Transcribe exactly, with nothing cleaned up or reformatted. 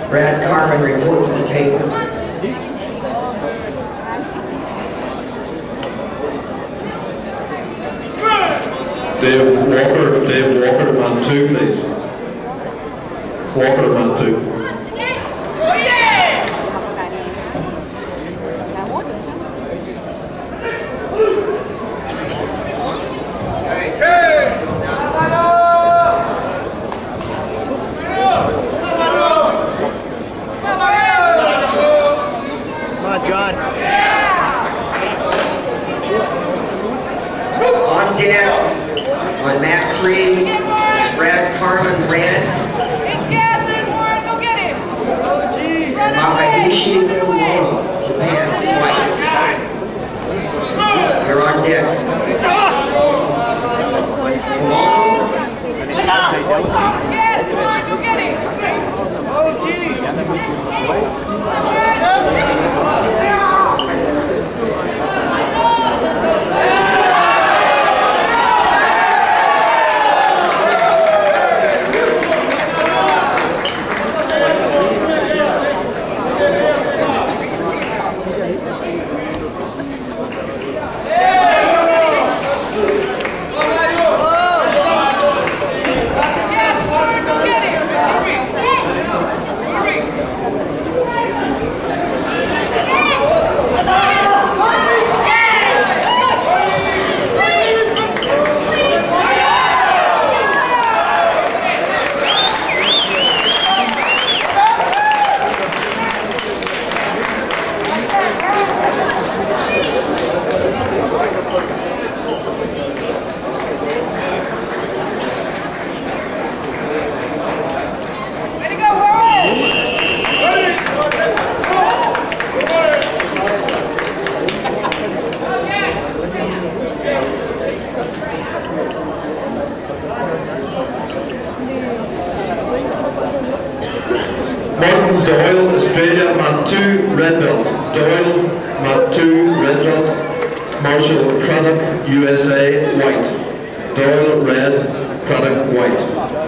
Brad Carmen, report to the table. Dave Walker, Dave Walker, man two, please. Walker, man two. John. On deck, on mat three, it's Brad Carmen, red. It's gasoline, Warren, go get him. Oh, geez. Makahishi Uono, Japan, white. You're on deck. Uono. Yes, Warren, go get him. Oh, gee. Martin Doyle, Australia, man two, red belt. Doyle, man two, red belt. Marshall Craddock, U S A, white. Doyle, red. Craddock, white.